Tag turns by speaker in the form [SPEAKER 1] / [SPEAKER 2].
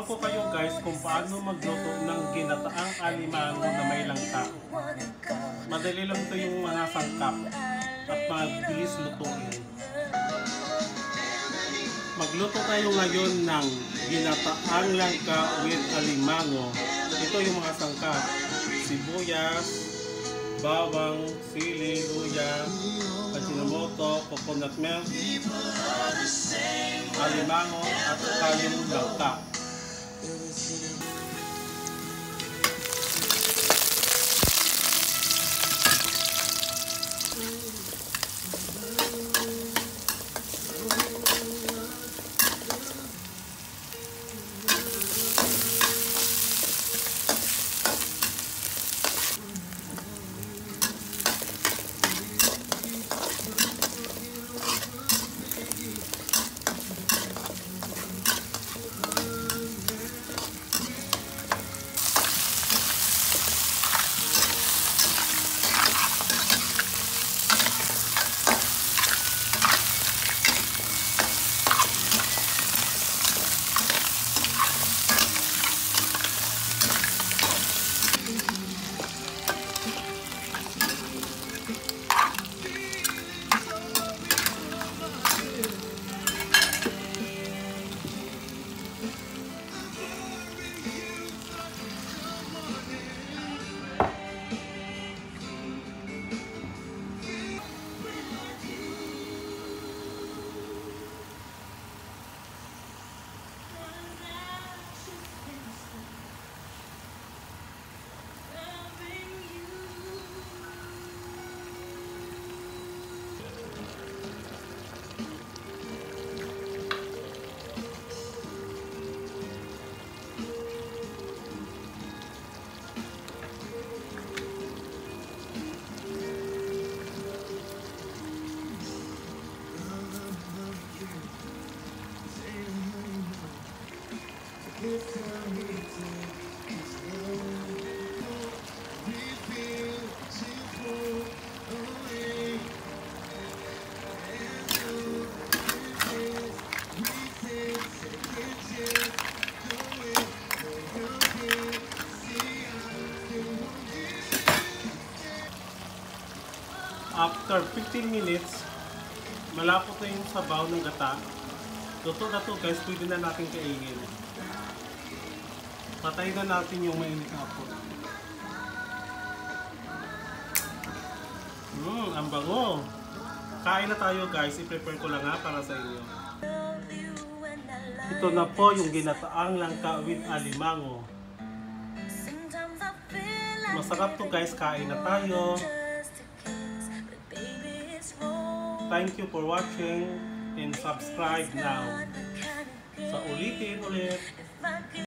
[SPEAKER 1] ko kayo guys kung paano magluto ng ginataang alimango na may langka. Madali lang ito yung mga sangkap at mabilis lutuin. Magluto tayo ngayon ng ginataang langka with alimango. Ito yung mga sangkap: sibuyas, bawang, sili, luya, ajinomoto, coconut milk, alimango at saka yung langka. After 15 minutes, malapot na yung sabaw ng gata. Luto na to guys, pwede na natin kainin. Patayin na natin yung mainit na apoy. Ang bango! Kain na tayo guys, i-prepare ko lang para sa inyo. Ito na po yung ginataang langka with alimango. Masarap to guys, kain na tayo. Thank you for watching and subscribe now. Sa ulitin ulit.